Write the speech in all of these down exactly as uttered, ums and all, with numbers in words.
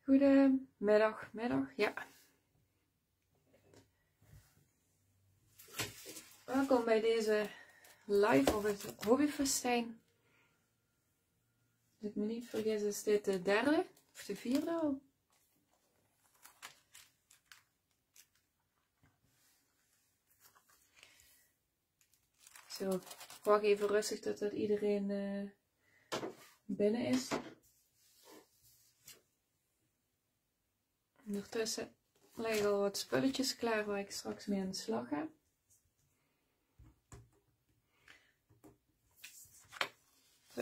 Goedemiddag, middag, ja. Welkom bij deze live op het hobbyfestijn. Als ik me niet vergis is dit de derde of de vierde al. Zo, ik wacht even rustig totdat iedereen uh, binnen is. Ondertussen liggen al wat spulletjes klaar waar ik straks mee aan de slag ga. Zo.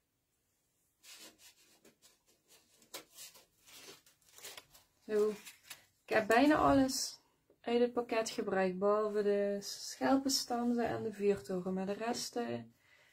Zo. Ik heb bijna alles uit het pakket gebruikt, behalve de schelpenstanzen en de vuurtoren. Maar de rest uh,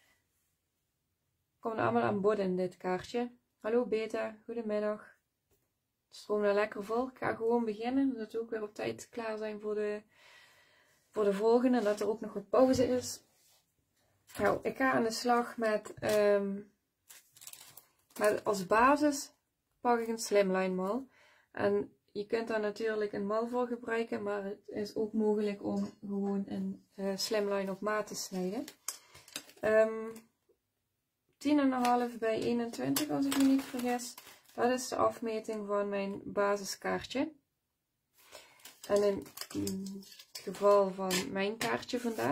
komt allemaal aan bod in dit kaartje. Hallo Beta, goedemiddag. Het stroomt er lekker vol. Ik ga gewoon beginnen, zodat we ook weer op tijd klaar zijn voor de, voor de volgende. En dat er ook nog wat pauze is. Nou, ik ga aan de slag met, um, met als basis pak ik een slimline mal. En je kunt daar natuurlijk een mal voor gebruiken, maar het is ook mogelijk om gewoon een uh, slimline op maat te snijden. Um, tien komma vijf bij eenentwintig als ik me niet vergis. Dat is de afmeting van mijn basiskaartje. En in het geval van mijn kaartje vandaag,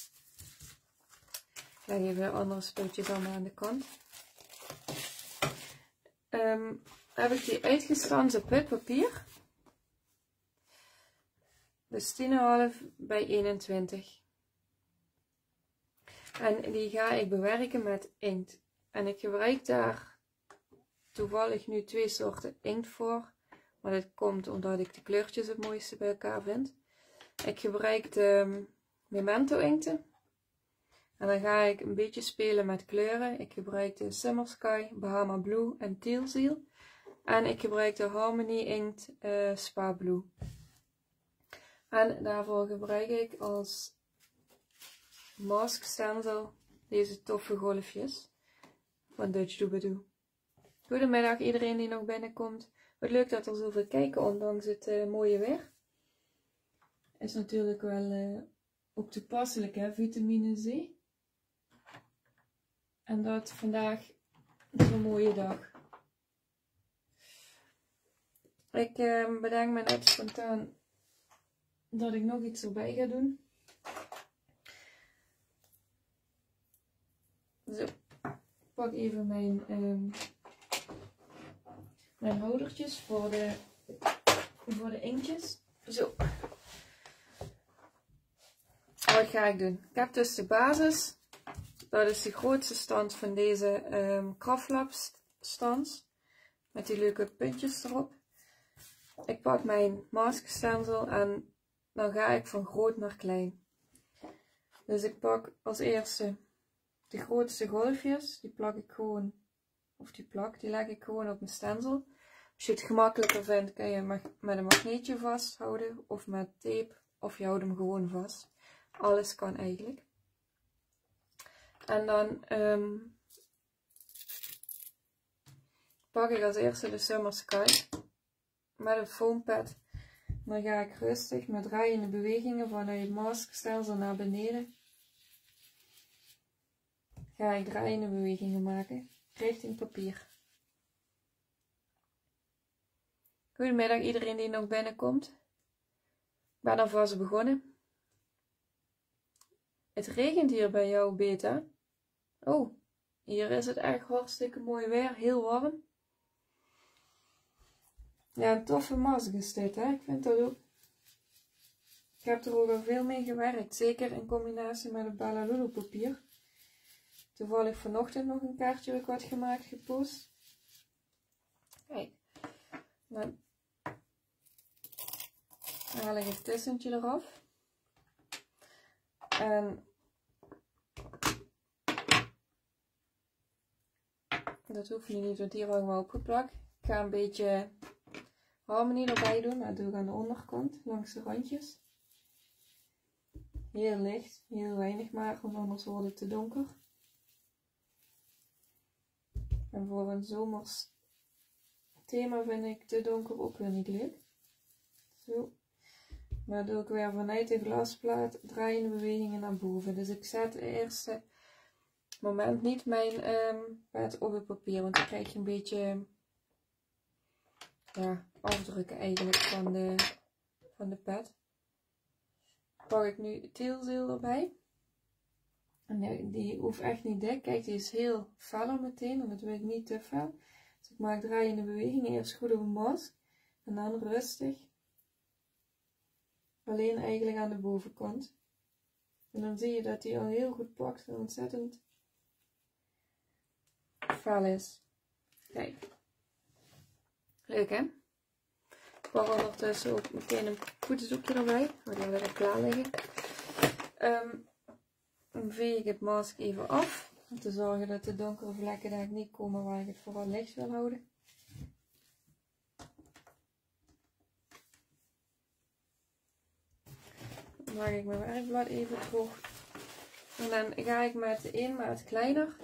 ik leg even de andere spulletjes allemaal aan de kant. Um, heb ik die uitgestanst op wit papier. Dus tien komma vijf bij eenentwintig. En die ga ik bewerken met inkt. En ik gebruik daar toevallig nu twee soorten inkt voor. Maar dat komt omdat ik de kleurtjes het mooiste bij elkaar vind. Ik gebruik de Memento inkten. En dan ga ik een beetje spelen met kleuren. Ik gebruik de Summer Sky, Bahama Blue en Teal Seal. En ik gebruik de Harmony Inkt uh, Spa Blue. En daarvoor gebruik ik als mask stencil deze toffe golfjes van Dutch Doobadoo. Goedemiddag iedereen die nog binnenkomt. Wat leuk dat er zoveel kijken ondanks het uh, mooie weer. Is natuurlijk wel uh, ook toepasselijk, hè, vitamine C. En dat vandaag zo'n mooie dag. Ik uh, bedenk me net spontaan dat ik nog iets erbij ga doen. Zo, ik pak even mijn, um, mijn houdertjes voor de, voor de inktjes. Zo. Wat ga ik doen? Ik heb dus de basis. Dat is de grootste stand van deze um, Kraftlab stands. Met die leuke puntjes erop. Ik pak mijn mask stencil en dan ga ik van groot naar klein. Dus ik pak als eerste de grootste golfjes. Die plak ik gewoon, of die plak, die leg ik gewoon op mijn stencil. Als je het gemakkelijker vindt, kan je hem met een magneetje vasthouden of met tape. Of je houdt hem gewoon vast. Alles kan eigenlijk. En dan um, pak ik als eerste de Summer Sky met een foam pad. Dan ga ik rustig met draaiende bewegingen vanuit mask stencil naar beneden. Ga ik draaiende bewegingen maken richting papier. Goedemiddag iedereen die nog binnenkomt. Ik ben alvast begonnen. Het regent hier bij jou, Beta. Oh, hier is het echt hartstikke mooi weer, heel warm. Ja, een toffe mask is dit, hè? Ik vind dat ook. Ik heb er ook al veel mee gewerkt, zeker in combinatie met het Ballalulu papier. Toevallig vanochtend nog een kaartje heb ik wat gemaakt, gepost. Kijk, dan haal ik het tussentje eraf. En dat hoeft nu niet, want hier hangt wel opgeplakt. Ik ga een beetje Harmony erbij doen, dat doe ik aan de onderkant, langs de randjes. Heel licht, heel weinig maar, want anders wordt het te donker. En voor een zomers thema vind ik te donker ook weer niet leuk. Zo. Maar doe ik weer vanuit de glasplaat draaiende bewegingen naar boven. Dus ik zet het eerste moment niet mijn um, pet op het papier. Want dan krijg je een beetje ja, afdrukken eigenlijk van de, van de pet. Pak ik nu teelzeel erbij. En die hoeft echt niet dik. Kijk, die is heel fel meteen. En dat wil ik niet te fel. Dus ik maak draaiende bewegingen. Eerst goed op een mask. En dan rustig. Alleen eigenlijk aan de bovenkant. En dan zie je dat die al heel goed pakt en ontzettend fel is. Kijk. Leuk hè? Ik pak ondertussen ook meteen een poetsdoekje erbij. Maar die wil ik klaar liggen. Um, dan veeg ik het mask even af. Om te zorgen dat de donkere vlekken daar niet komen waar ik het vooral licht wil houden. Dan maak ik mijn werkblad even droog. En dan ga ik met één maat kleiner.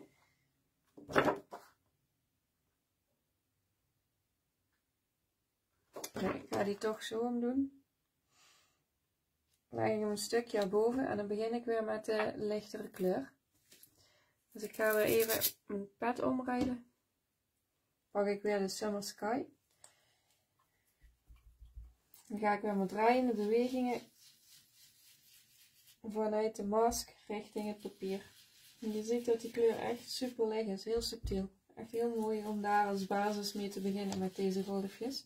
Nee, ik ga die toch zo omdoen. Dan leg ik hem een stukje erboven en dan begin ik weer met de lichtere kleur. Dus ik ga weer even mijn pet omrijden. Pak ik weer de Summer Sky. Dan ga ik weer met draaiende bewegingen vanuit de mask richting het papier. En je ziet dat die kleur echt super licht is, heel subtiel. Echt heel mooi om daar als basis mee te beginnen met deze golfjes.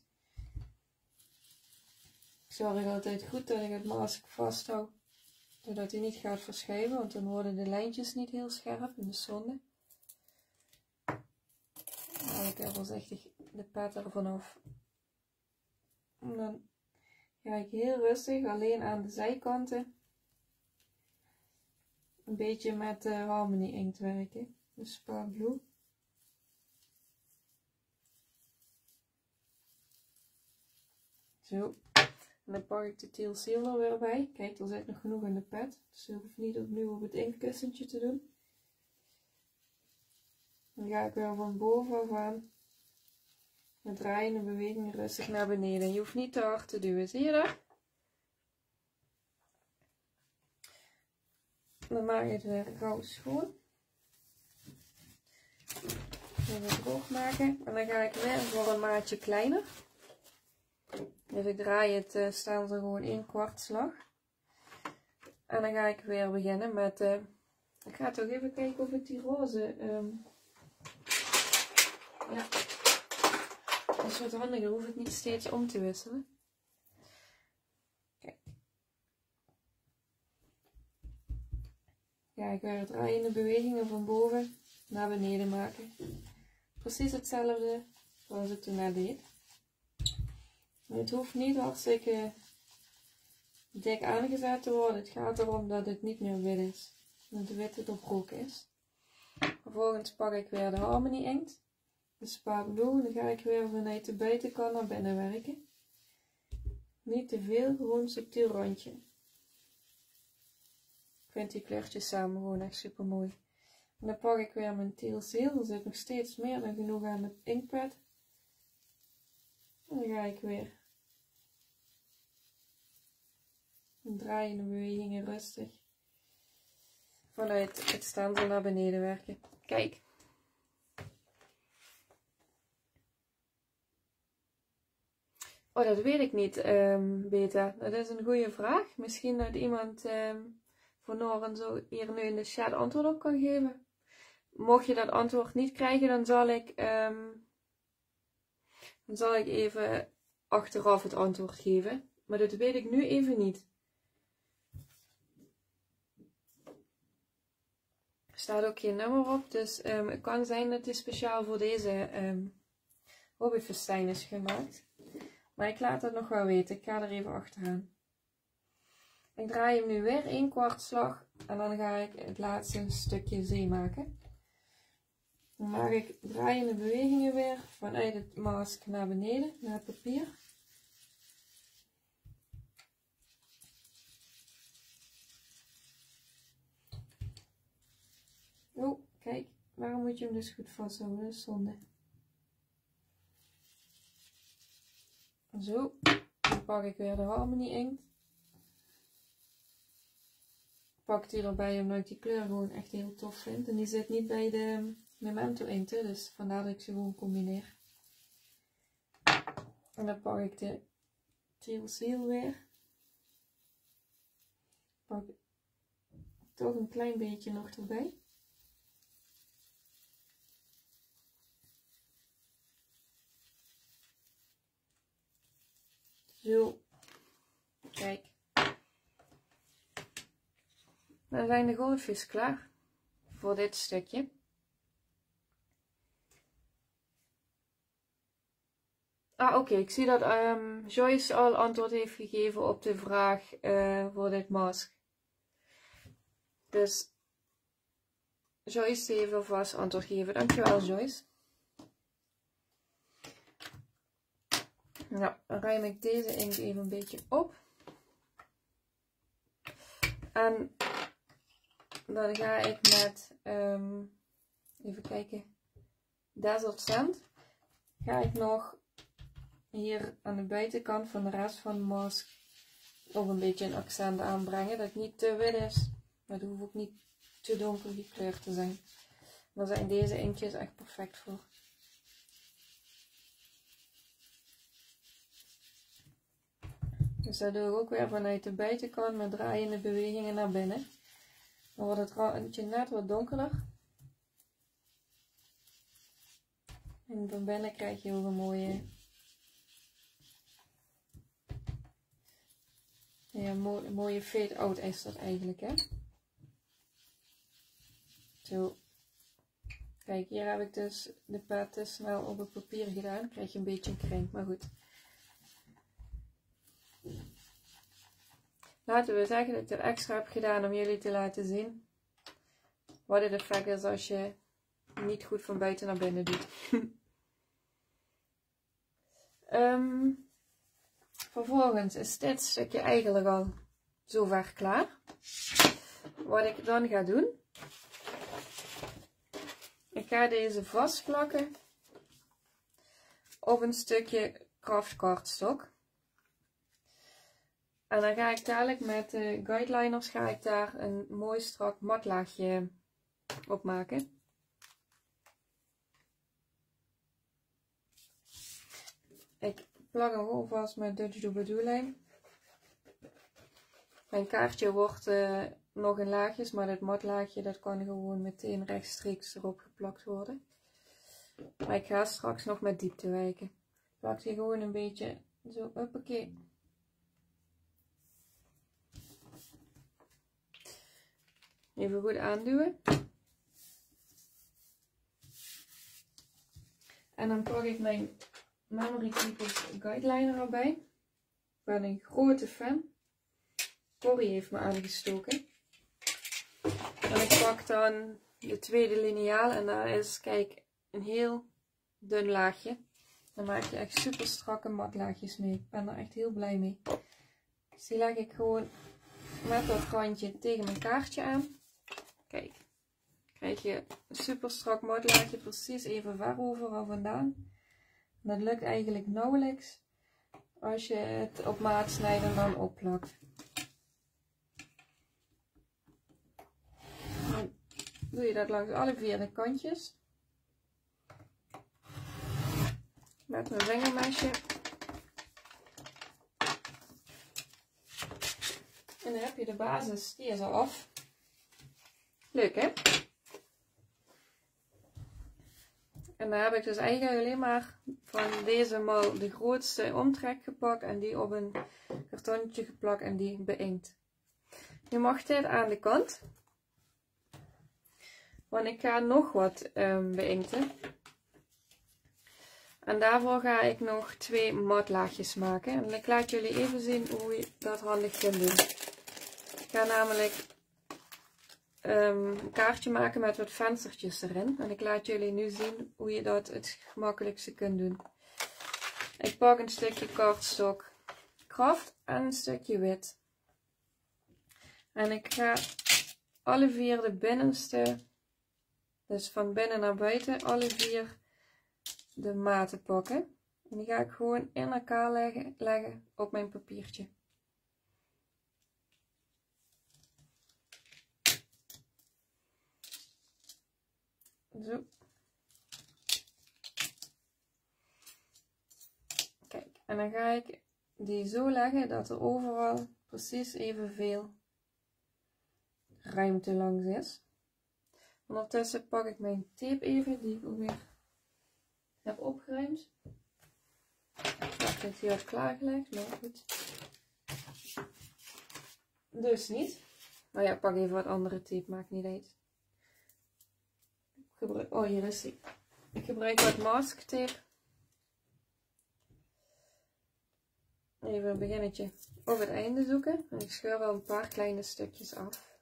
Ik zorg altijd goed dat ik het mask vasthoud, zodat hij niet gaat verschuiven, want dan worden de lijntjes niet heel scherp in de zonde. Dan haal ik er voorzichtig de pet ervan af. En dan ga ik heel rustig alleen aan de zijkanten een beetje met de Harmony inkt werken. Dus Spark Blue. Zo. En dan pak ik de Teal Seal er weer bij. Kijk, er zit nog genoeg in de pet. Dus je hoeft niet opnieuw op het inktkussentje te doen. Dan ga ik weer van bovenaf aan met draaiende bewegingen rustig naar beneden. Je hoeft niet te hard te duwen. Zie je dat? Dan maak je het weer gauw schoon. Even droog maken. En dan ga ik weer voor een maatje kleiner. Dus ik draai het, uh, staan ze gewoon één kwart slag. En dan ga ik weer beginnen met, uh, ik ga toch even kijken of ik die roze, um, ja, dat is wat handiger, hoef ik niet steeds om te wisselen. Kijk. Ga ik weer draaiende bewegingen van boven naar beneden maken. Precies hetzelfde zoals ik toen net deed. Het hoeft niet hartstikke dik aangezet te worden. Het gaat erom dat het niet meer wit is. Dat de witte doorbroken is. Vervolgens pak ik weer de Harmony inkt. De Spark Blue. En dan ga ik weer vanuit de buitenkant naar binnen werken. Niet te veel, gewoon een subtiel randje. Ik vind die kleurtjes samen gewoon echt super mooi. En dan pak ik weer mijn Teal Seal. Er zit nog steeds meer dan genoeg aan het inkpad. En dan ga ik weer draaiende bewegingen rustig vanuit het staansel naar beneden werken. Kijk. Oh, dat weet ik niet, um, Beta. Dat is een goede vraag. Misschien dat iemand um, voor Noren zo hier nu in de chat antwoord op kan geven. Mocht je dat antwoord niet krijgen, dan zal ik, um, dan zal ik even achteraf het antwoord geven. Maar dat weet ik nu even niet. Er staat ook geen nummer op, dus um, het kan zijn dat die speciaal voor deze um, hobbyfestijn is gemaakt. Maar ik laat het nog wel weten, ik ga er even achteraan. Ik draai hem nu weer één kwart slag en dan ga ik het laatste stukje zee maken. Dan maak ik draaiende bewegingen weer vanuit het mask naar beneden, naar het papier. Oh, kijk, waarom moet je hem dus goed vasthouden? Dat is zonde. Zo, dan pak ik weer de Harmony inkt. Pak die erbij omdat ik die kleur gewoon echt heel tof vind. En die zit niet bij de Memento inkten, dus vandaar dat ik ze gewoon combineer. En dan pak ik de Teal Seal weer. Pak toch een klein beetje nog erbij. Zo. Kijk. Dan zijn de goudvis klaar voor dit stukje. Ah, oké. Okay. Ik zie dat um, Joyce al antwoord heeft gegeven op de vraag uh, voor dit mask. Dus Joyce heeft alvast antwoord gegeven. Dankjewel, Joyce. Nou, dan ruim ik deze inkt even een beetje op. En dan ga ik met, um, even kijken, Desert Sand, ga ik nog hier aan de buitenkant van de rest van de mask nog een beetje een accent aanbrengen. Dat het niet te wit is, maar het hoeft ook niet te donker gekleurd te zijn. Daar zijn deze inktjes echt perfect voor. Dus dat doe ik ook weer vanuit de buitenkant met draaiende bewegingen naar binnen. Dan wordt het randje net wat donkerder. En van binnen krijg je ook een mooie, ja, mooie, mooie fade-out is dat eigenlijk, hè. Zo. Kijk, hier heb ik dus de pet te snel op het papier gedaan. Dan krijg je een beetje een kring, maar goed. Laten we zeggen dat ik er extra heb gedaan om jullie te laten zien wat het effect is als je niet goed van buiten naar binnen doet. um, vervolgens is dit stukje eigenlijk al zover klaar. Wat ik dan ga doen, ik ga deze vastplakken op een stukje kraft cardstock. En dan ga ik dadelijk met de guideliners ga ik daar een mooi strak matlaagje op maken. Ik plak hem gewoon vast met Dutch Doobadoo-lijm. Mijn kaartje wordt uh, nog in laagjes, maar dat matlaagje dat kan gewoon meteen rechtstreeks erop geplakt worden. Maar ik ga straks nog met diepte werken. Ik plak die gewoon een beetje zo, hoppakee. Even goed aanduwen. En dan pak ik mijn Memory Keepers guideliner erbij. Ik ben een grote fan. Corrie heeft me aangestoken. En ik pak dan de tweede liniaal en daar is, kijk, een heel dun laagje. Dan maak je echt super strakke matlaagjes mee. Ik ben er echt heel blij mee. Dus die leg ik gewoon met dat randje tegen mijn kaartje aan. Kijk, krijg je een super strak matlaagje precies even ver overal vandaan. Dat lukt eigenlijk nauwelijks als je het op maat snijdt en dan opplakt. Dan doe je dat langs alle vier de kantjes. Met mijn vingermesje. En dan heb je de basis, die is al af. Leuk, hè? En dan heb ik dus eigenlijk alleen maar van deze mal de grootste omtrek gepakt en die op een kartonnetje geplakt en die beïnkt. Nu mag dit aan de kant. Want ik ga nog wat um, beïnkten. En daarvoor ga ik nog twee matlaagjes maken. En ik laat jullie even zien hoe je dat handig kunt doen. Ik ga namelijk um, een kaartje maken met wat venstertjes erin. En ik laat jullie nu zien hoe je dat het gemakkelijkste kunt doen. Ik pak een stukje cardstock kraft en een stukje wit. En ik ga alle vier de binnenste, dus van binnen naar buiten, alle vier de maten pakken. En die ga ik gewoon in elkaar leggen, leggen op mijn papiertje. Zo. Kijk, en dan ga ik die zo leggen dat er overal precies evenveel ruimte langs is. Ondertussen pak ik mijn tape even, die ik ook weer heb opgeruimd. Ik dacht dat die had klaargelegd, maar goed. Dus niet. Maar ja, pak even wat andere tape, maakt niet uit. Gebruik, oh, hier is die. Ik gebruik wat mask tape. Even een beginnetje op het einde zoeken. En ik scheur wel een paar kleine stukjes af.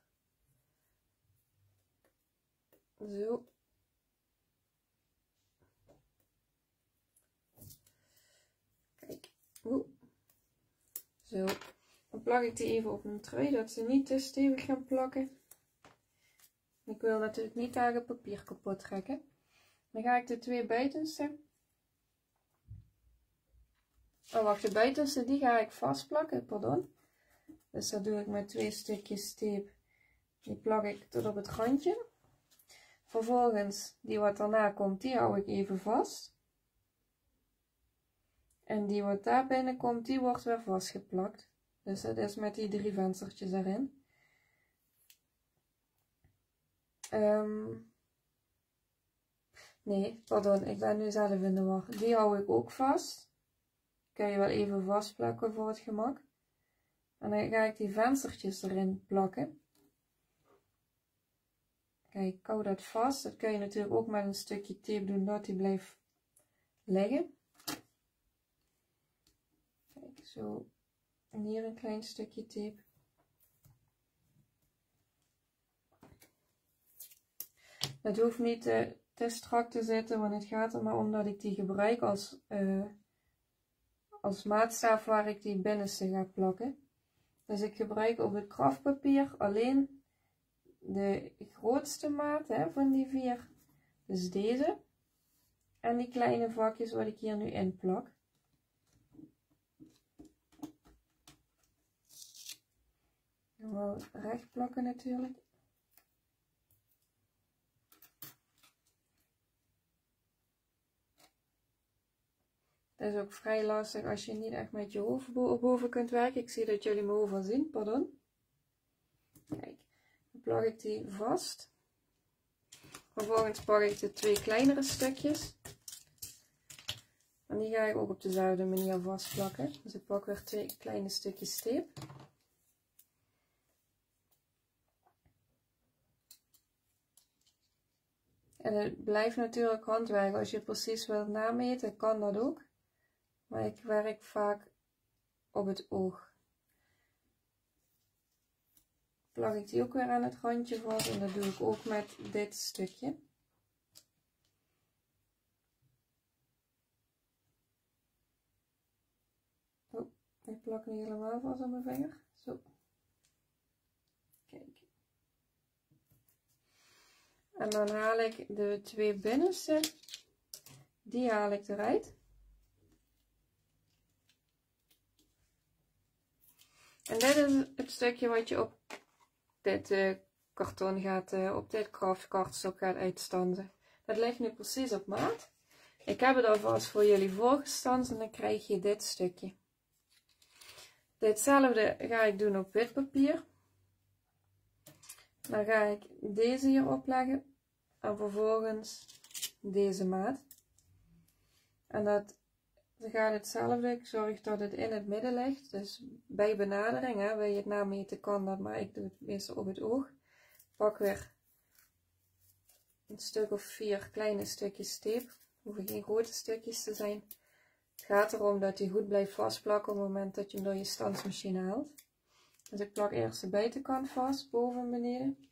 Zo. Kijk. Oeh. Zo. Dan plak ik die even op een trui, dat ze niet te stevig gaan plakken. Ik wil natuurlijk niet daar het papier kapot trekken. Dan ga ik de twee buitenste. Oh, wacht, de buitenste die ga ik vastplakken, pardon. Dus dat doe ik met twee stukjes tape. Die plak ik tot op het randje. Vervolgens, die wat daarna komt, die hou ik even vast. En die wat daar binnen komt, die wordt weer vastgeplakt. Dus dat is met die drie venstertjes erin. Um, nee, pardon, ik ben nu zelf in de war. Die hou ik ook vast. Kan je wel even vastplakken voor het gemak. En dan ga ik die venstertjes erin plakken. Kijk, ik hou dat vast. Dat kun je natuurlijk ook met een stukje tape doen, dat die blijft liggen. Kijk, zo. En hier een klein stukje tape. Het hoeft niet uh, te strak te zitten, want het gaat er maar om dat ik die gebruik als, uh, als maatstaf waar ik die binnenste ga plakken. Dus ik gebruik op het kraftpapier alleen de grootste maat, hè, van die vier. Dus deze. En die kleine vakjes wat ik hier nu in plak. Wel recht plakken natuurlijk. Dat is ook vrij lastig als je niet echt met je hoofd boven kunt werken. Ik zie dat jullie me over zien, pardon. Kijk, dan plak ik die vast. Vervolgens pak ik de twee kleinere stukjes. En die ga ik ook op dezelfde manier vastplakken. Dus ik pak weer twee kleine stukjes tape. En het blijft natuurlijk handwerk. Als je precies wilt nameten, kan dat ook. Maar ik werk vaak op het oog. Plak ik die ook weer aan het randje vast. En dat doe ik ook met dit stukje. Oh, ik plak niet helemaal vast aan mijn vinger. Zo. Kijk. En dan haal ik de twee binnenste. Die haal ik eruit. En dit is het stukje wat je op dit uh, karton gaat, uh, op dit kraftkartstok gaat uitstansen. Dat ligt nu precies op maat. Ik heb het alvast voor jullie voorgestanst en dan krijg je dit stukje. Ditzelfde ga ik doen op wit papier. Dan ga ik deze hier opleggen en vervolgens deze maat. En dat Dan gaat hetzelfde. Ik zorg dat het in het midden ligt. Dus bij benadering, hè, wil je het nameten, kan dat, maar ik doe het meestal op het oog. Pak weer een stuk of vier kleine stukjes tape. Hoeven geen grote stukjes te zijn. Het gaat erom dat die goed blijft vastplakken op het moment dat je hem door je stansmachine haalt. Dus ik plak eerst de buitenkant vast, boven en beneden.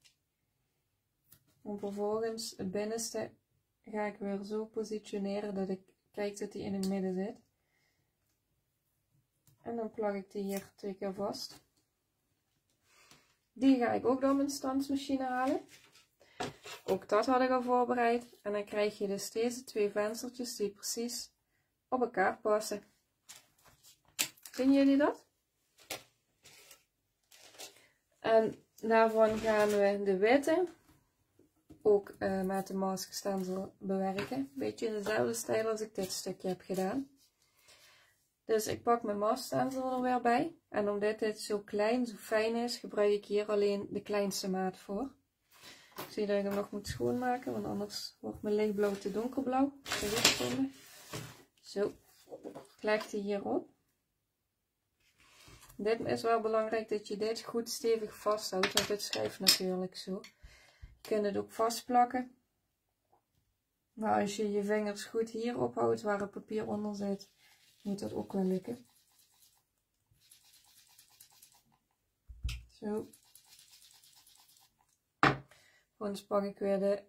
En vervolgens het binnenste ga ik weer zo positioneren dat ik kijk dat die in het midden zit. En dan plak ik die hier twee keer vast. Die ga ik ook door mijn stansmachine halen. Ook dat had ik al voorbereid. En dan krijg je dus deze twee venstertjes die precies op elkaar passen. Zien jullie dat? En daarvan gaan we de witte ook uh, met de maskerstensel bewerken. Een beetje in dezelfde stijl als ik dit stukje heb gedaan. Dus ik pak mijn maskerstensel er weer bij. En omdat dit zo klein, zo fijn is, gebruik ik hier alleen de kleinste maat voor. Ik zie dat ik hem nog moet schoonmaken, want anders wordt mijn lichtblauw te donkerblauw. Zo, ik leg die hierop. Dit is wel belangrijk dat je dit goed stevig vasthoudt, want dit schrijft natuurlijk zo. Je kunt het ook vastplakken. Maar als je je vingers goed hier ophoudt waar het papier onder zit, moet dat ook wel lukken. Zo. Dan pak ik weer de,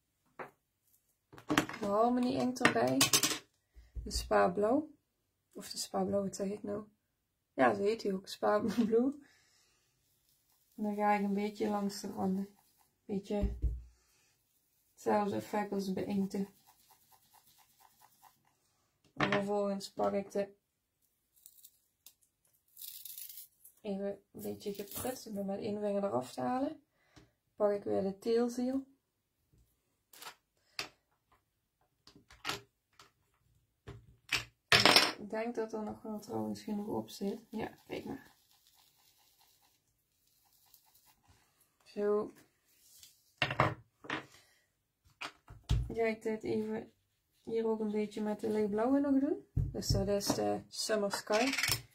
de Harmony inkt erbij. De Spa Blauw. Of de Spa Blauw, wat zeg ik nou? Ja, zo heet hij ook. Spa Blue. En dan ga ik een beetje langs de randen. Een beetje hetzelfde effect als bij inkten. En vervolgens pak ik de even een beetje geprutst. Ik ben met één vinger eraf te halen. Pak ik weer de teelziel. Ik denk dat er nog wel trouwens genoeg op zit. Ja, kijk maar. Zo. Ga ik dit even hier ook een beetje met de lichtblauwe nog doen. Dus dat is de Summer Sky.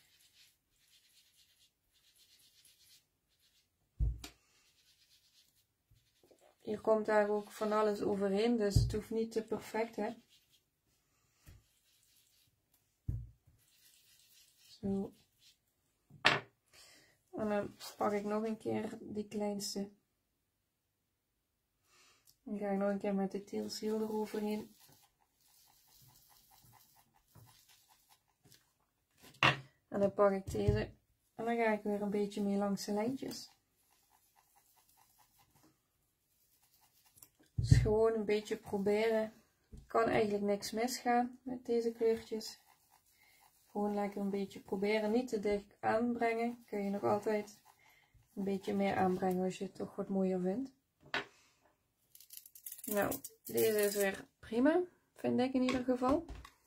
Hier komt daar ook van alles overheen, dus het hoeft niet te perfect, hè. Zo. En dan pak ik nog een keer die kleinste. Dan ga ik nog een keer met de teelziel eroverheen. En dan pak ik deze. En dan ga ik weer een beetje mee langs de lijntjes. Dus gewoon een beetje proberen. Kan eigenlijk niks misgaan met deze kleurtjes. Gewoon lekker een beetje proberen. Niet te dicht aanbrengen. Kun je nog altijd een beetje meer aanbrengen als je het toch wat mooier vindt. Nou, deze is weer prima. Vind ik in ieder geval.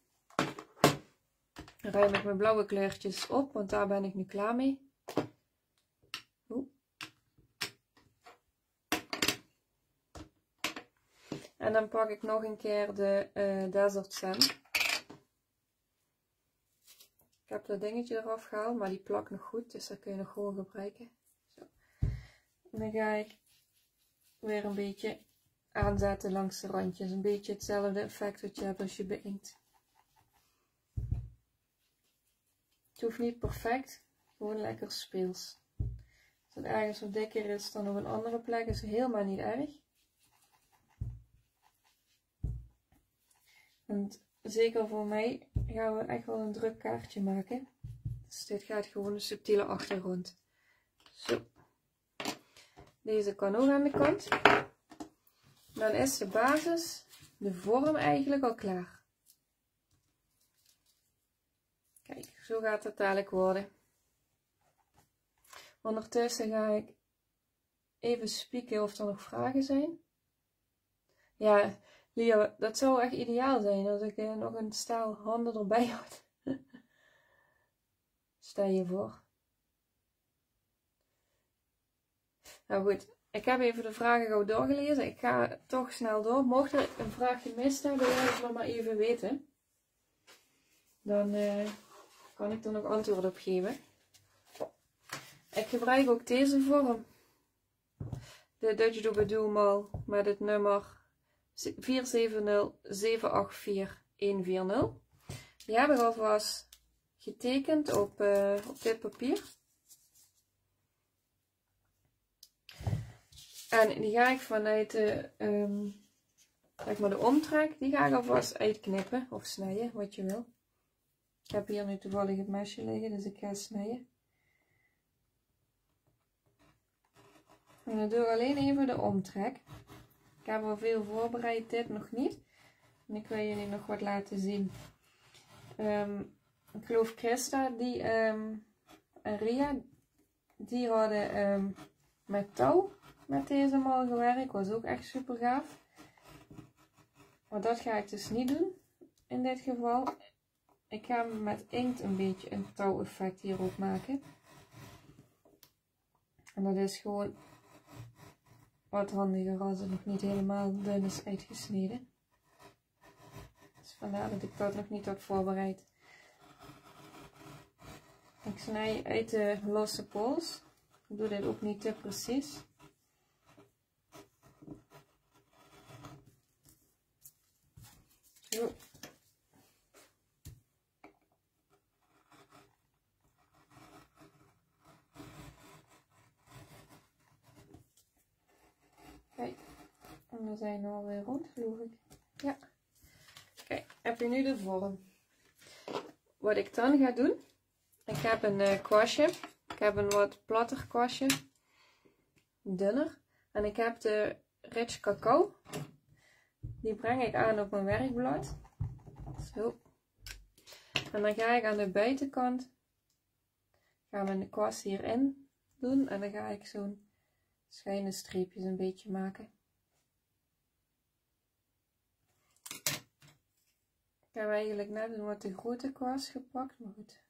Dan ruim ik mijn blauwe kleurtjes op. Want daar ben ik nu klaar mee. Oeh. En dan pak ik nog een keer de uh, Desert Sand. Ik heb dat dingetje eraf gehaald, maar die plakt nog goed, dus dat kun je nog gewoon gebruiken. Zo. En dan ga ik weer een beetje aanzetten langs de randjes. Een beetje hetzelfde effect wat je hebt als je beïnkt. Het hoeft niet perfect, gewoon lekker speels. Als het ergens wat dikker is dan op een andere plek, is het helemaal niet erg. En zeker voor mij gaan we echt wel een druk kaartje maken. Dus dit gaat gewoon een subtiele achtergrond. Zo. Deze kan ook aan de kant. Dan is de basis, de vorm eigenlijk al klaar. Kijk, zo gaat het dadelijk worden. Ondertussen ga ik even spieken of er nog vragen zijn. Ja, Leo, dat zou echt ideaal zijn als ik eh, nog een staal handen erbij had. Stel je voor. Nou goed, ik heb even de vragen gauw doorgelezen. Ik ga toch snel door. Mocht er een vraag gemist hebben, laat het me maar even weten. Dan uh, kan ik er nog antwoord op geven. Ik gebruik ook deze vorm. De Dutch Doobie Doo Mal met het nummer vier zeven nul zeven acht vier een vier nul. Die heb ik alvast getekend op, uh, op dit papier. En die ga ik vanuit de, um, zeg maar de omtrek, die ga ik alvast uitknippen of snijden, wat je wil. Ik heb hier nu toevallig het mesje liggen, dus ik ga snijden. En dan doe ik alleen even de omtrek. Ik heb al veel voorbereid, dit nog niet. En ik wil jullie nog wat laten zien um, ik geloof Christa die, um, en Ria, die hadden um, met touw met deze mal gewerkt. Was ook echt super gaaf. Maar dat ga ik dus niet doen in dit geval. Ik ga met inkt een beetje een touw effect hierop maken. En dat is gewoon wat handiger als het nog niet helemaal dun is uitgesneden. Dus vandaar dat ik dat nog niet had voorbereid. Ik snij uit de losse pols. Ik doe dit ook niet te precies. Zo. Kijk, en dan zijn we alweer rond, geloof ik. Ja. Kijk, heb je nu de vorm. Wat ik dan ga doen, ik heb een uh, kwastje. Ik heb een wat platter kwastje. Dunner. En ik heb de rich cacao. Die breng ik aan op mijn werkblad. Zo. En dan ga ik aan de buitenkant, gaan we de kwast hierin doen. En dan ga ik zo'n schuine streepjes een beetje maken. Ik heb eigenlijk net een wat te grote kwast gepakt, maar goed.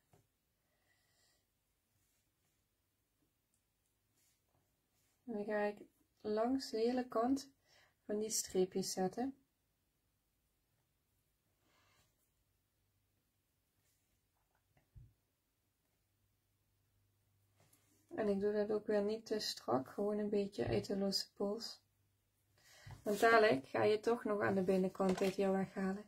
En dan ga ik langs de hele kant van die streepjes zetten. En ik doe dat ook weer niet te strak, gewoon een beetje uit de losse pols. Want dadelijk ga je toch nog aan de binnenkant dit hier weghalen.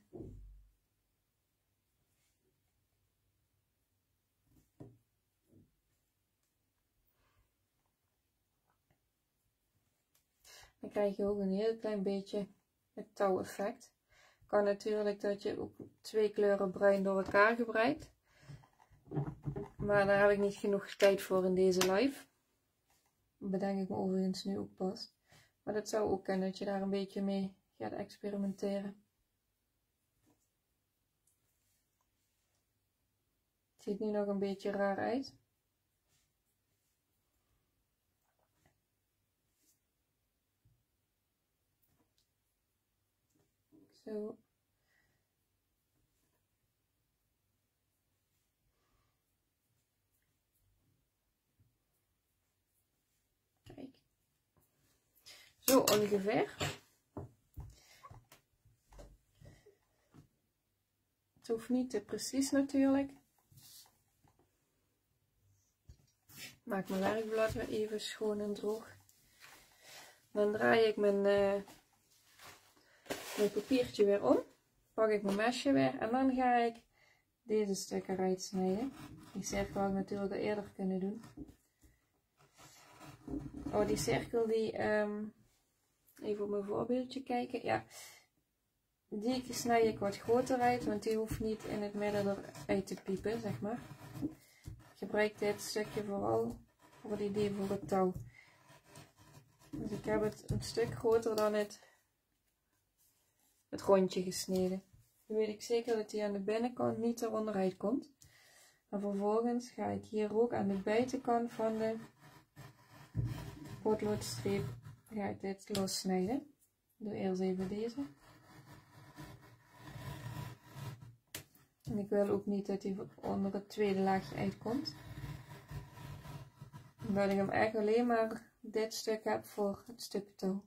Dan krijg je ook een heel klein beetje het touweffect. Kan natuurlijk dat je ook twee kleuren bruin door elkaar gebruikt. Maar daar heb ik niet genoeg tijd voor in deze live. Dat bedenk ik me overigens nu ook pas. Maar dat zou ook kunnen dat je daar een beetje mee gaat experimenteren. Het ziet nu nog een beetje raar uit. Zo. Kijk. Zo ongeveer. Het hoeft niet te precies natuurlijk. Maak mijn werkblad weer even schoon en droog. Dan draai ik mijn, uh, mijn papiertje weer om. Pak ik mijn mesje weer en dan ga ik deze stukken eruit snijden. Die cirkel had ik natuurlijk al eerder kunnen doen. Oh, die cirkel die, um, even op mijn voorbeeldje kijken. Ja, die snij ik wat groter uit, want die hoeft niet in het midden eruit te piepen, zeg maar. Ik gebruik dit stukje vooral voor die idee voor het touw. Dus ik heb het een stuk groter dan het, het rondje gesneden. Dan weet ik zeker dat die aan de binnenkant niet er onderuit komt. En vervolgens ga ik hier ook aan de buitenkant van de potloodstreep ga ik dit lossnijden. Ik doe eerst even deze. En ik wil ook niet dat hij onder het tweede laagje uitkomt. Omdat ik hem echt alleen maar dit stuk heb voor het stuk touw.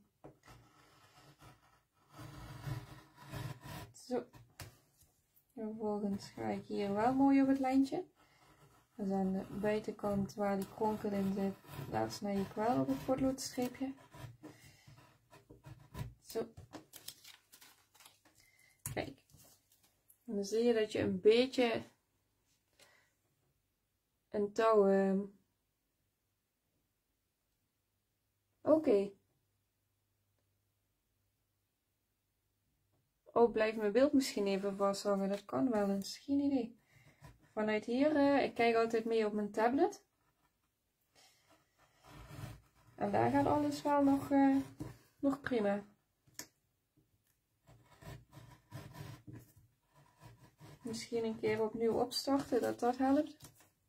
Zo. En vervolgens ga ik hier wel mooi op het lijntje. Dus aan de buitenkant waar die kronkel in zit, daar snij ik wel op het potloodstreepje. Zo. Kijk. En dan zie je dat je een beetje een touw... Uh... Oké. Okay. Oh, blijft mijn beeld misschien even vasthangen. Dat kan wel eens. Geen idee. Vanuit hier, uh, ik kijk altijd mee op mijn tablet. En daar gaat alles wel nog, uh, nog prima. Misschien een keer opnieuw opstarten, dat dat helpt.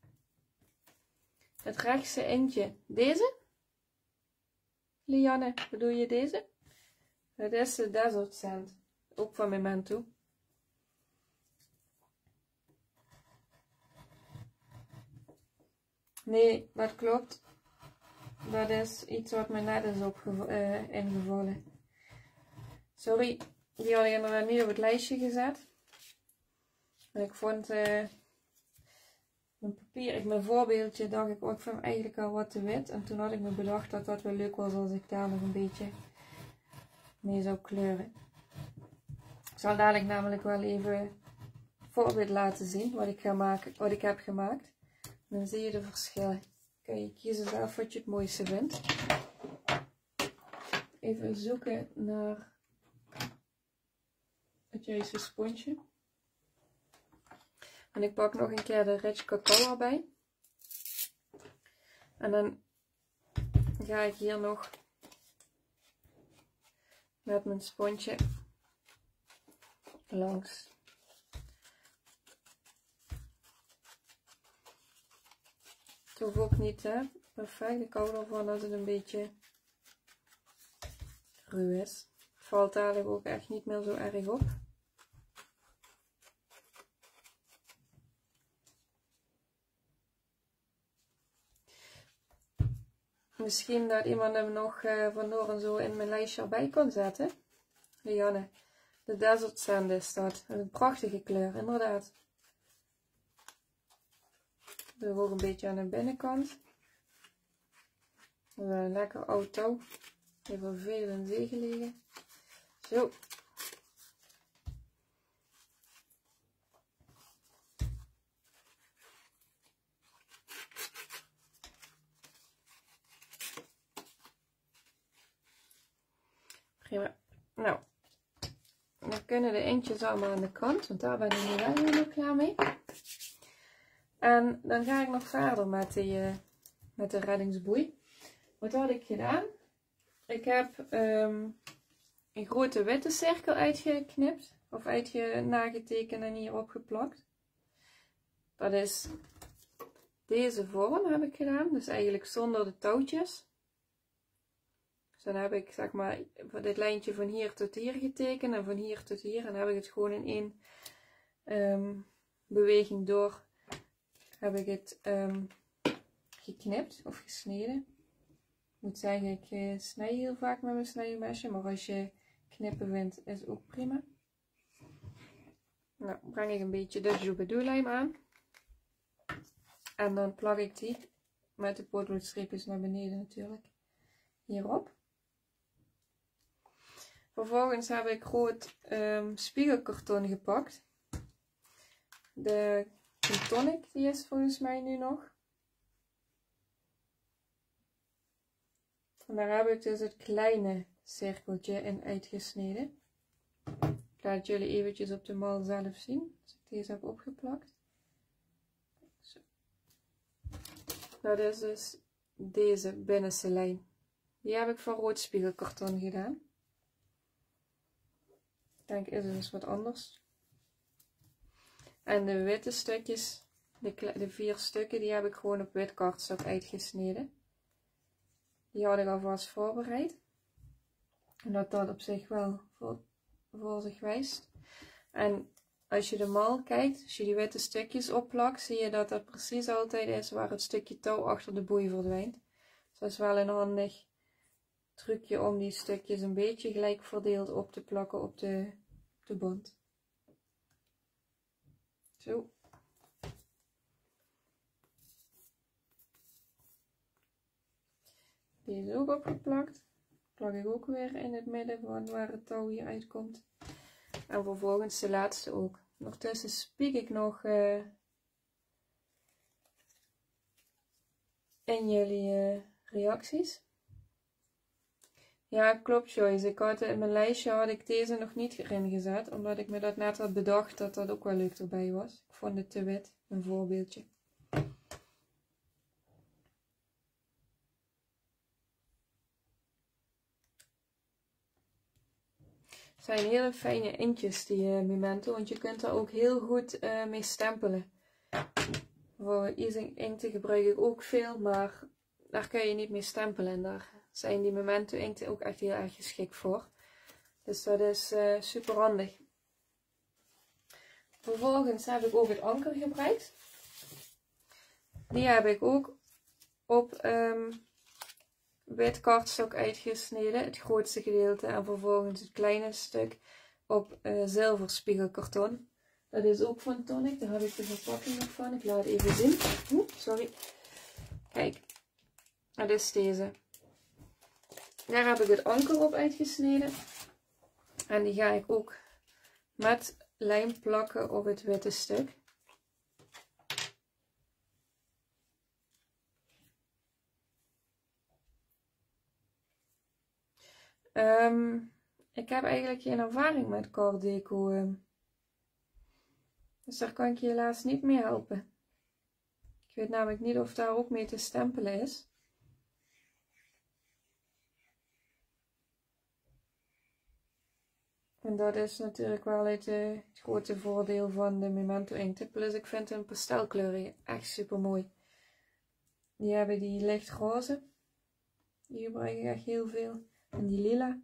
Het rechtse eindje. Deze? Lianne, bedoel je deze? Dat is de Desert Sand. Ook van Memento. Nee, dat klopt. Dat is iets wat me net is opgev uh, ingevallen. Sorry, die had ik inderdaad niet op het lijstje gezet. En ik vond uh, mijn papier, ik mijn voorbeeldje, dacht ik ook van eigenlijk al wat te wit. En toen had ik me bedacht dat dat wel leuk was als ik daar nog een beetje mee zou kleuren. Ik zal dadelijk namelijk wel even een voorbeeld laten zien wat ik, ga maken, wat ik heb gemaakt. Dan zie je de verschillen. Kun je kiezen zelf wat je het mooiste vindt. Even zoeken naar het juiste sponsje. En ik pak nog een keer de Rich Cacao erbij. En dan ga ik hier nog met mijn sponsje langs. Het hoeft ook niet, hè. Perfect. Ik hou ervan als het een beetje ruw is. Het valt dadelijk ook echt niet meer zo erg op. Misschien dat iemand hem nog uh, vandoor en zo in mijn lijstje erbij kan zetten. Lianne, de Desert Sand is dat. Een prachtige kleur, inderdaad. Doe ik ook een beetje aan de binnenkant. Een lekker oud touw. Even veel in zee gelegen. Zo. Prima. Nou, dan kunnen de eentjes allemaal aan de kant, want daar ben ik nu wel helemaal klaar mee. En dan ga ik nog verder met, die, uh, met de reddingsboei. Wat had ik gedaan? Ik heb um, een grote witte cirkel uitgeknipt, of uitgenagetekend en hier opgeplakt. Dat is deze vorm heb ik gedaan, dus eigenlijk zonder de touwtjes. Dus dan heb ik zeg maar dit lijntje van hier tot hier getekend en van hier tot hier. En dan heb ik het gewoon in één um, beweging door heb ik het um, geknipt of gesneden. Ik moet zeggen, ik uh, snij heel vaak met mijn snijmesje, maar als je knippen vindt is ook prima. Nou, breng ik een beetje de Joubedou-lijm aan. En dan plak ik die met de potloodstreepjes naar beneden natuurlijk hierop. Vervolgens heb ik rood um, spiegelkarton gepakt. De tonic die is volgens mij nu nog. En daar heb ik dus het kleine cirkeltje in uitgesneden. Ik laat jullie eventjes op de mal zelf zien. Als ik deze heb opgeplakt. Zo. Dat is dus deze binnenste lijn. Die heb ik van rood spiegelkarton gedaan. Ik denk is het dus wat anders. En de witte stukjes, de, de vier stukken, die heb ik gewoon op wit kartstok uitgesneden. Die had ik alvast voorbereid. En dat dat op zich wel voor, voor zich wijst. En als je de mal kijkt, als je die witte stukjes opplakt, zie je dat dat precies altijd is waar het stukje touw achter de boei verdwijnt. Dus dat is wel een handig trucje om die stukjes een beetje gelijk verdeeld op te plakken op de, op de band. Zo. Deze is ook opgeplakt. Plak ik ook weer in het midden van waar het touw hier uitkomt. En vervolgens de laatste ook. Ondertussen spiek ik nog uh, in jullie uh, reacties. Ja, klopt Joyce. Ik had in mijn lijstje had ik deze nog niet erin gezet. Omdat ik me dat net had bedacht dat dat ook wel leuk erbij was. Ik vond het te wit. Een voorbeeldje. zijn hele fijne inktjes, die uh, Memento. Want je kunt er ook heel goed uh, mee stempelen. Voor Easing inkten gebruik ik ook veel, maar daar kun je niet mee stempelen. En daar zijn die Memento inkten ook echt heel erg geschikt voor. Dus dat is uh, super handig. Vervolgens heb ik ook het anker gebruikt. Die heb ik ook op um, wit kartstok uitgesneden, het grootste gedeelte. En vervolgens het kleine stuk op uh, zilver spiegelkarton. Dat is ook van Tonic, daar heb ik de verpakking nog van. Ik laat het even zien. Oeh, sorry. Kijk, dat is deze. Daar heb ik het anker op uitgesneden. En die ga ik ook met lijm plakken op het witte stuk. Um, ik heb eigenlijk geen ervaring met Car Deco. Um, dus daar kan ik je helaas niet mee helpen. Ik weet namelijk niet of daar ook mee te stempelen is. En dat is natuurlijk wel het, uh, het grote voordeel van de Memento inkten. Plus ik vind een pastelkleuren echt super mooi. Die hebben die lichtroze. Die gebruik ik echt heel veel. En die lila.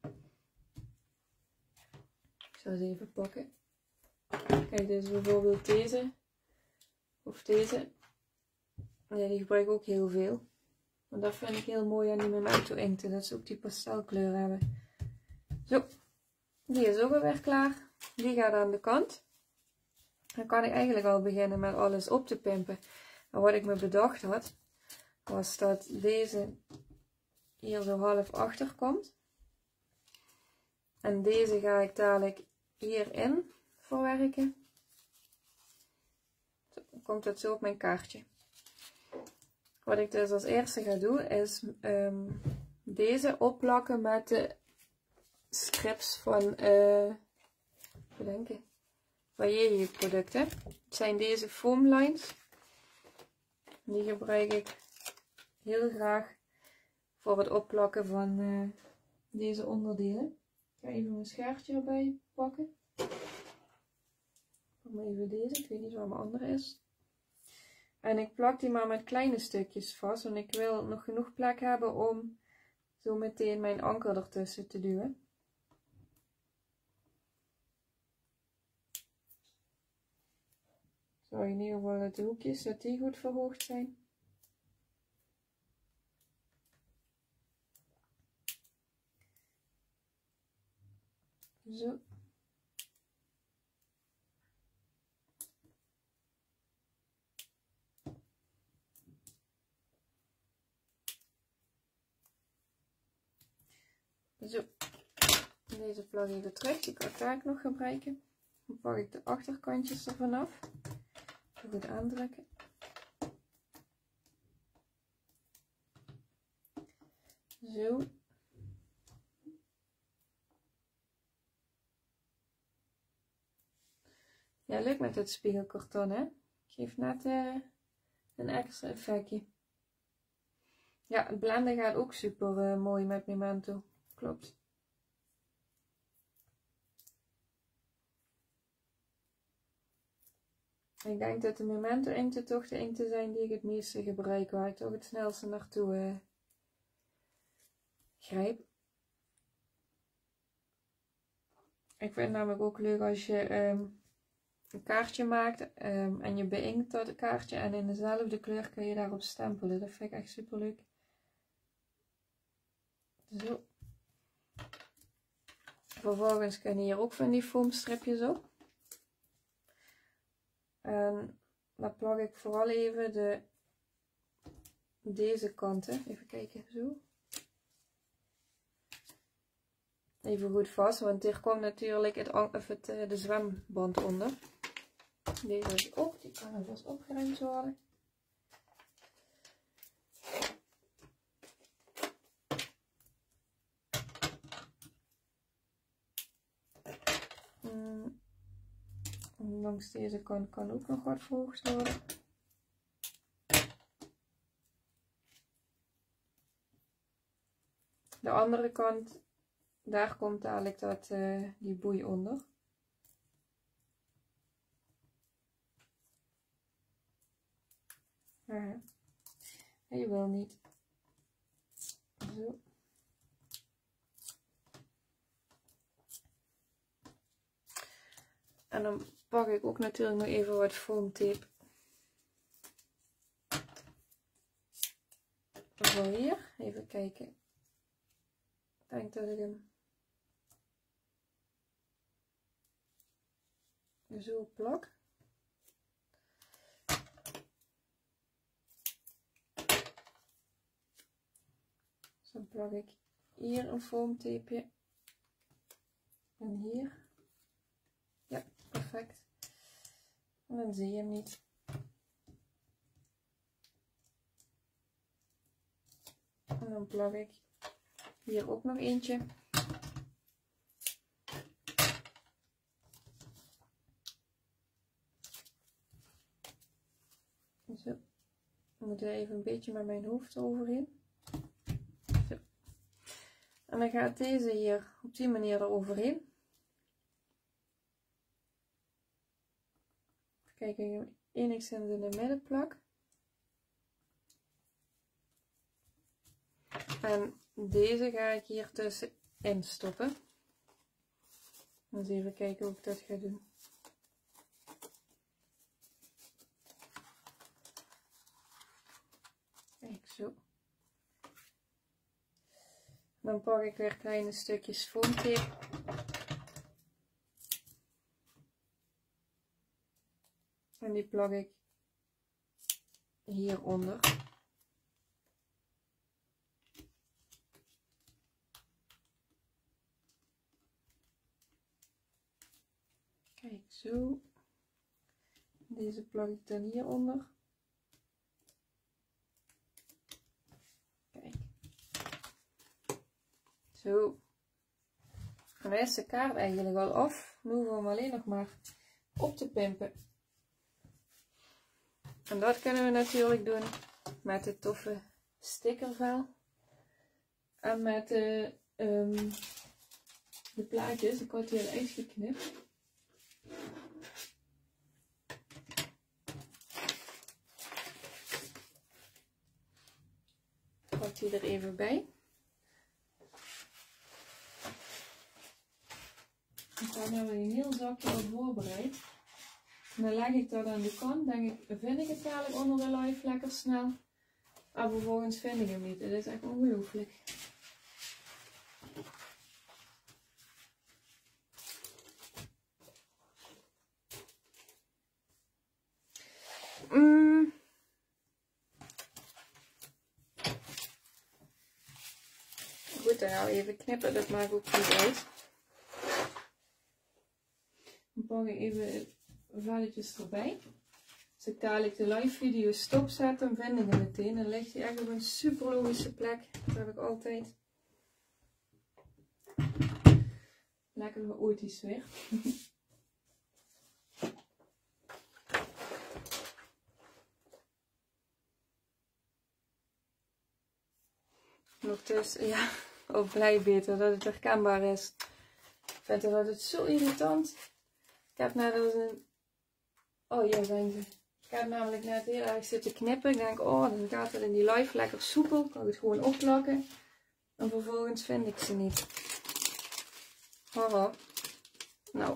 Ik zal ze even pakken. Kijk, dit is bijvoorbeeld deze. Of deze. Ja, die gebruik ik ook heel veel. Want dat vind ik heel mooi aan die Memento inkten. Dat ze ook die pastelkleur hebben. Zo. Die is ook alweer klaar. Die gaat aan de kant. Dan kan ik eigenlijk al beginnen met alles op te pimpen. En wat ik me bedacht had, was dat deze hier zo half achter komt. En deze ga ik dadelijk hierin verwerken. Zo, dan komt het zo op mijn kaartje. Wat ik dus als eerste ga doen is um, deze opplakken met de strips van uh, bedenken, van Jeje producten. Het zijn deze foam lines. Die gebruik ik heel graag voor het opplakken van uh, deze onderdelen. Ik ga even mijn schaartje erbij pakken. Pak maar even deze, ik weet niet waar mijn andere is. En ik plak die maar met kleine stukjes vast, want ik wil nog genoeg plek hebben om zo meteen mijn anker ertussen te duwen. Zorg in ieder geval dat de hoekjes, dat die goed verhoogd zijn. Zo. Zo. Deze plak even terug, die kan ik daar nog gebruiken. Dan pak ik de achterkantjes ervan af. Goed aandrukken. Zo. Ja, leuk met het spiegelkarton, hè? Geeft net uh, een extra effectje. Ja, het blenden gaat ook super uh, mooi met Memento. Klopt. Ik denk dat de Memento inkten toch de inkten zijn die ik het meeste gebruik, waar ik toch het snelste naartoe uh, grijp. Ik vind het namelijk ook leuk als je um, een kaartje maakt um, en je beïnkt dat kaartje en in dezelfde kleur kun je daarop stempelen. Dat vind ik echt super leuk. Zo. Vervolgens kun je hier ook van die foamstripjes op. En dan plak ik vooral even de, deze kanten, even kijken, zo. Even goed vast, want hier komt natuurlijk het, of het, de zwemband onder. Deze is ook, die kan alvast opgeruimd worden. Mm. Langs deze kant kan ook nog wat verhoogd worden. De andere kant daar komt dadelijk dat, uh, die boei onder. Maar hij wil niet. Zo. En dan pak ik ook natuurlijk nog even wat foamtape. Voor hier. Even kijken. Ik denk dat ik hem zo plak. Dan plak ik hier een foamtapeje. En hier. Ja, perfect. En dan zie je hem niet. En dan plak ik hier ook nog eentje. Zo. Ik moet er even een beetje met mijn hoofd overheen. Zo. En dan gaat deze hier op die manier eroverheen. Kijk, ik hem enigszins in de midden plak. En deze ga ik hier tussenin stoppen. Eens even kijken hoe ik dat ga doen. Kijk, zo. Dan pak ik weer kleine stukjes foamtape. En die plak ik hieronder. Kijk, zo. Deze plak ik dan hieronder. Kijk. Zo. En dan is de kaart eigenlijk al af. Nu hoeven we hem alleen nog maar op te pimpen. En dat kunnen we natuurlijk doen met het toffe stickervel. En met de, um, de plaatjes. Ik had die al uitgeknipt. Ik pak die er even bij. En dan hebben we een heel zakje al voorbereid. En dan leg ik dat aan de kant. Denk ik, vind ik het dadelijk onder de live lekker snel. Maar vervolgens vind ik hem niet. Het is echt ongelooflijk. Mm. Goed, dan gaan we even knippen. Dat maakt ook goed uit. Dan pak ik even velletjes erbij. Als ik dadelijk de live video stopzet, dan vind ik hem meteen. Dan ligt hij echt op een super logische plek. Dat heb ik altijd. Lekker chaotisch weer. Nog tussen, ja, ook blij beter dat het herkenbaar is. Ik vind het altijd zo irritant. Ik heb net als een... Oh, hier zijn ze. Ik heb namelijk net heel erg zitten knippen. Ik denk, oh, dan gaat het in die live lekker soepel. Kan ik het gewoon opplakken. En vervolgens vind ik ze niet. Horror. Nou.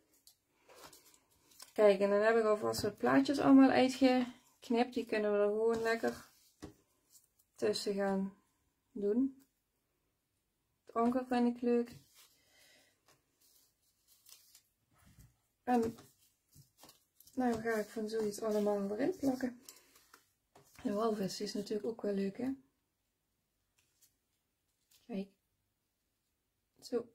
Kijk, en dan heb ik alvast wat plaatjes allemaal uitgeknipt. Die kunnen we er gewoon lekker tussen gaan doen. Het anker vind ik leuk. En nou ga ik van zoiets allemaal erin plakken. De walvis is natuurlijk ook wel leuk, hè? Kijk. Zo.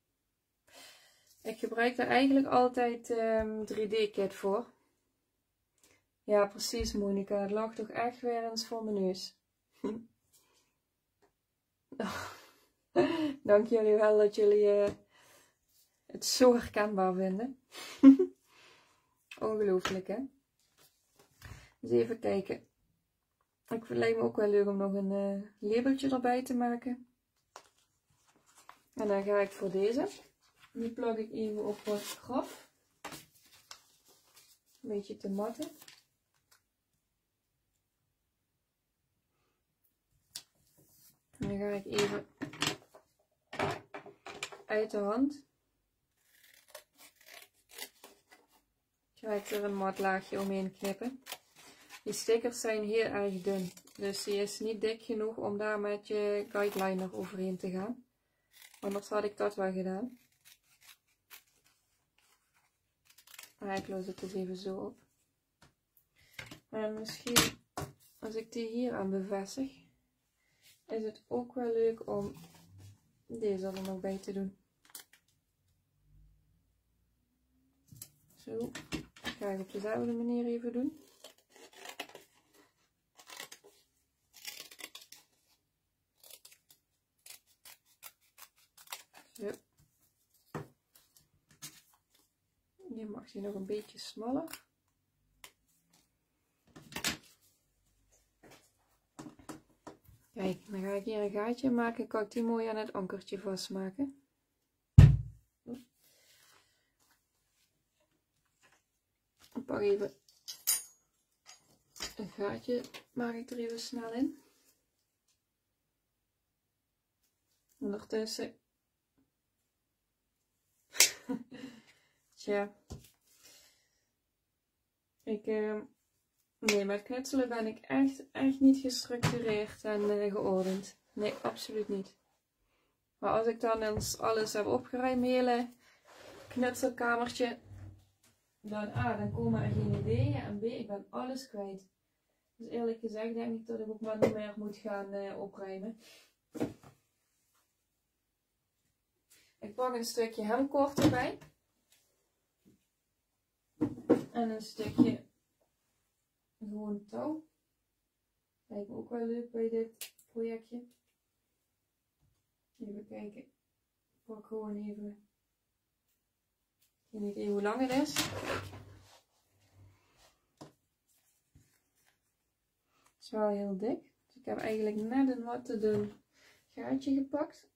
Ik gebruik daar eigenlijk altijd um, drie D kit voor. Ja, precies, Monica. Het lag toch echt weer eens voor mijn neus. Dank jullie wel dat jullie uh, het zo herkenbaar vinden. Ongelooflijk, hè? Dus even kijken. Ik lijkt me ook wel leuk om nog een uh, labeltje erbij te maken. En dan ga ik voor deze. Die plak ik even op wat graf. Een beetje te matten. En dan ga ik even uit de hand. Ga ik er een mat laagje omheen knippen. Die stickers zijn heel erg dun. Dus die is niet dik genoeg om daar met je guideliner overheen te gaan. Anders had ik dat wel gedaan. Maar ik los het dus even zo op. En misschien als ik die hier aan bevestig, is het ook wel leuk om deze er nog bij te doen. Zo, dat ga ik op dezelfde manier even doen. Zo. Je mag die nog een beetje smaller. Kijk, dan ga ik hier een gaatje maken. Kan ik die mooi aan het ankertje vastmaken. Ik pak even een gaatje, maak ik er even snel in. Ondertussen. Tja. Ik, uh, nee, met knutselen ben ik echt, echt niet gestructureerd en uh, geordend. Nee, absoluut niet. Maar als ik dan eens alles heb opgeruimd, hele knutselkamertje, dan A, dan komen er geen ideeën en B, ik ben alles kwijt. Dus eerlijk gezegd denk ik dat ik ook maar niet meer moet gaan uh, opruimen. Ik pak een stukje hemkoord erbij. En een stukje gewoon touw. Lijkt me ook wel leuk bij dit projectje. Even kijken. Ik pak gewoon even. Ik weet niet even hoe lang het is. Kijk. Het is wel heel dik. Dus ik heb eigenlijk net een wat te dun gaatje gepakt.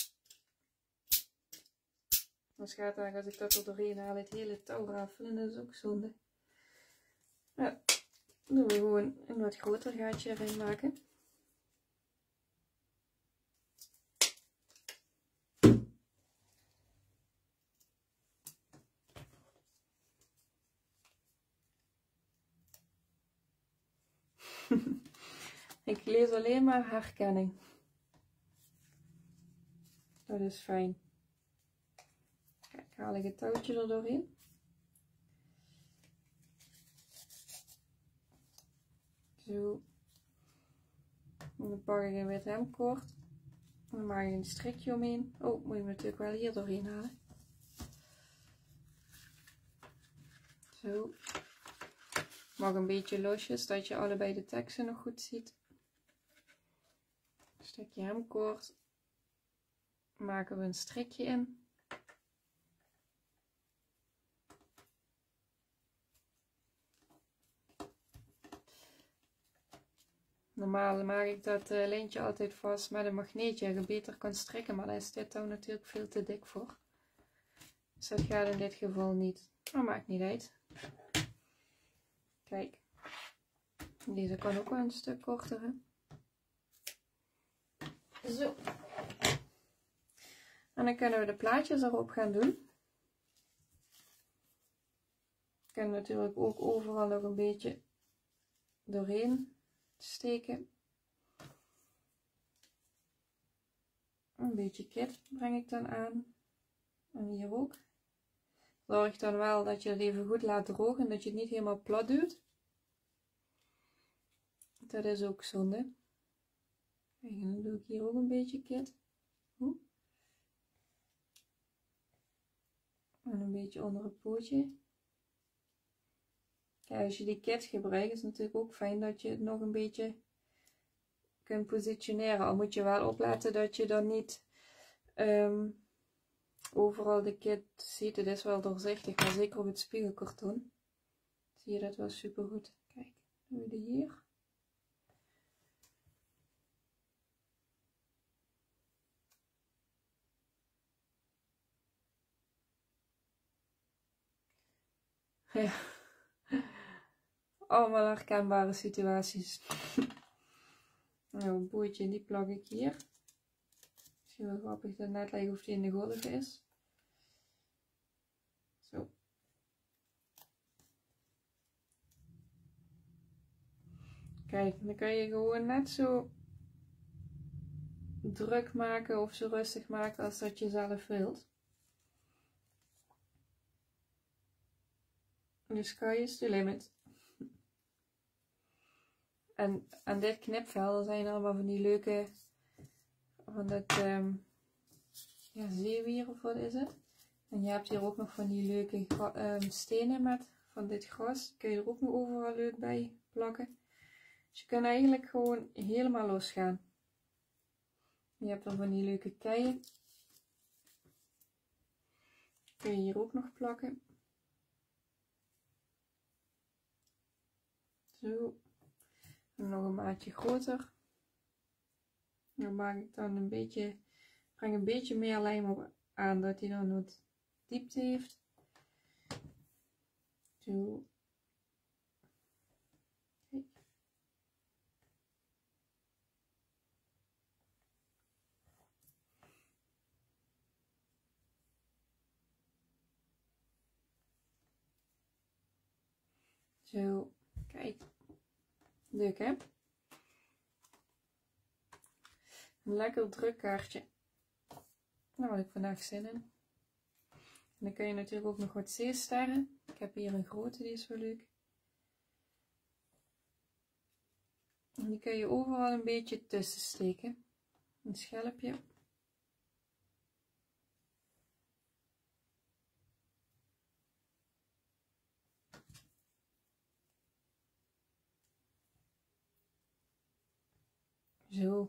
Dan gaat eigenlijk, als ik dat er doorheen haal, het hele touw rafelen. Dat is ook zonde. Ja, dan doen we gewoon een wat groter gaatje erin maken. Ik lees alleen maar herkenning. Dat is fijn. Kijk, haal ik het touwtje er doorheen. Zo. En dan pak ik een wit hemkoord. En dan maak ik een strikje omheen. Oh, moet je hem natuurlijk wel hier doorheen halen. Zo. Mag een beetje losjes, dat je allebei de teksten nog goed ziet. Een stukje hemkoord. Maken we een strikje in. Normaal maak ik dat uh, lintje altijd vast met een magneetje, dat je beter kan strikken, maar daar is dit touw natuurlijk veel te dik voor. Dus dat gaat in dit geval niet. Maar maakt niet uit. Kijk, deze kan ook wel een stuk korter, hè? Zo. En dan kunnen we de plaatjes erop gaan doen. Ik kan natuurlijk ook overal nog een beetje doorheen steken. Een beetje kit breng ik dan aan. En hier ook. Zorg dan wel dat je het even goed laat drogen, dat je het niet helemaal plat duwt. Dat is ook zonde. En dan doe ik hier ook een beetje kit. En een beetje onder het pootje. Kijk, als je die kit gebruikt, is het natuurlijk ook fijn dat je het nog een beetje kunt positioneren. Al moet je wel opletten dat je dan niet um, overal de kit ziet. Het is wel doorzichtig, maar zeker op het spiegelkarton zie je dat wel super goed. Kijk, doen we die hier. Ja. Allemaal herkenbare situaties. Nou, een boertje, die plak ik hier. Misschien wel grappig dat net lijkt of die in de golf is. Zo. Kijk, dan kan je gewoon net zo druk maken of zo rustig maken als dat je zelf wilt. The sky is the limit. En aan dit knipvel zijn allemaal van die leuke, van dat um, ja, zeewier of wat is het. En je hebt hier ook nog van die leuke um, stenen met van dit gras. Die kun je er ook nog overal leuk bij plakken. Dus je kunt eigenlijk gewoon helemaal losgaan. Je hebt dan van die leuke keien. Kun je hier ook nog plakken. Zo. En nog een maatje groter. Dan maak ik dan een beetje, breng een beetje meer lijm op aan, dat hij dan wat diepte heeft. Zo. Kijk. Zo, kijk. Leuk hè? Een lekker druk kaartje. Daar had ik vandaag zin in. En dan kun je natuurlijk ook nog wat zeesterren. Ik heb hier een grote, die is wel leuk. En die kun je overal een beetje tussen steken. Een schelpje. Zo.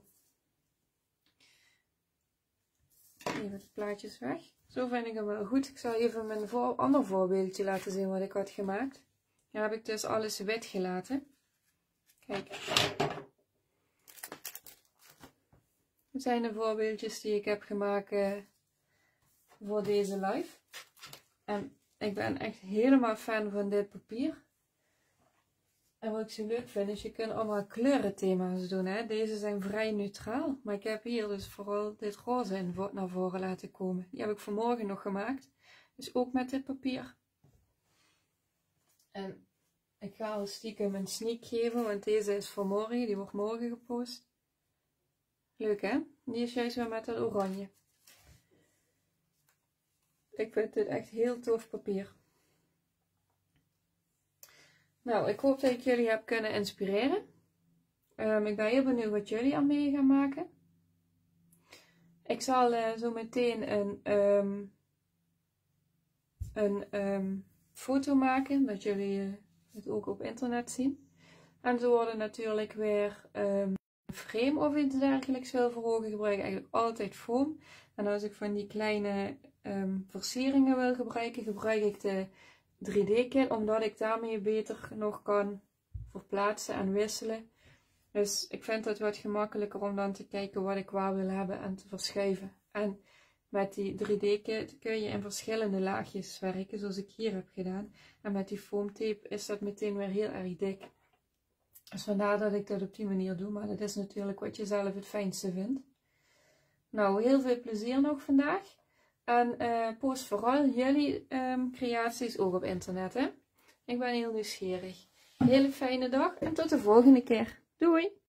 Even de plaatjes weg. Zo vind ik hem wel goed. Ik zal even mijn voor, ander voorbeeldje laten zien wat ik had gemaakt. Hier heb ik dus alles wit gelaten. Kijk. Dit zijn de voorbeeldjes die ik heb gemaakt uh, voor deze live. En ik ben echt helemaal fan van dit papier. En wat ik zo leuk vind is, je kunt allemaal kleurenthema's doen. Hè? Deze zijn vrij neutraal. Maar ik heb hier dus vooral dit roze in naar voren laten komen. Die heb ik vanmorgen nog gemaakt. Dus ook met dit papier. En ik ga al stiekem een sneak geven, want deze is voor morgen. Die wordt morgen gepost. Leuk hè? Die is juist weer met dat oranje. Ik vind dit echt heel tof papier. Nou, ik hoop dat ik jullie heb kunnen inspireren. Um, ik ben heel benieuwd wat jullie aan mee gaan maken. Ik zal uh, zo meteen een, um, een um, foto maken, dat jullie uh, het ook op internet zien. En zo worden natuurlijk weer um, frame of iets dergelijks wil voor ogen gebruiken. Eigenlijk altijd foam. En als ik van die kleine um, versieringen wil gebruiken, gebruik ik de drie D kit, omdat ik daarmee beter nog kan verplaatsen en wisselen. Dus ik vind het wat gemakkelijker om dan te kijken wat ik waar wil hebben en te verschuiven. En met die drie D kit kun je in verschillende laagjes werken, zoals ik hier heb gedaan. En met die foamtape is dat meteen weer heel erg dik. Dus vandaar dat ik dat op die manier doe, maar dat is natuurlijk wat je zelf het fijnste vindt. Nou, heel veel plezier nog vandaag. En uh, post vooral jullie um, creaties ook op internet, hè. Ik ben heel nieuwsgierig. Hele fijne dag en tot de volgende keer. Doei!